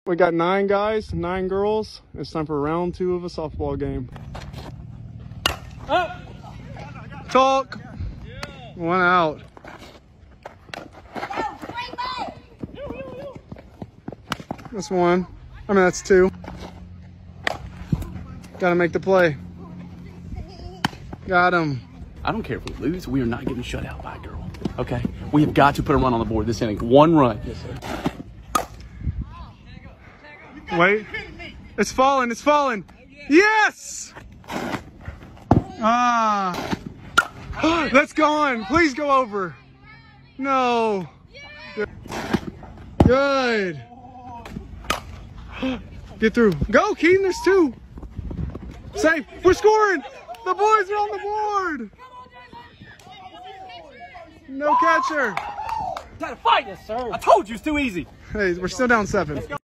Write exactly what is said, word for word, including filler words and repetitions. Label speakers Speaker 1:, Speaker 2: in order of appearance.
Speaker 1: We got nine guys, nine girls. It's time for round two of a softball game.
Speaker 2: Up.
Speaker 1: Talk. One out. That's one. I mean, that's two. Gotta make the play. Got him.
Speaker 2: I don't care if we lose. We are not getting shut out by a girl. Okay? We have got to put a run on the board this inning. One run. Yes, sir.
Speaker 1: Wait. It's falling. It's falling. Yes! Ah. Let's go on. Please go over. No. Good. Get through. Go, Keaton. There's two. Safe. We're scoring. The boys are on the board. No catcher.
Speaker 2: Try to fight this, sir. I told you it's too easy.
Speaker 1: Hey, we're still down seven.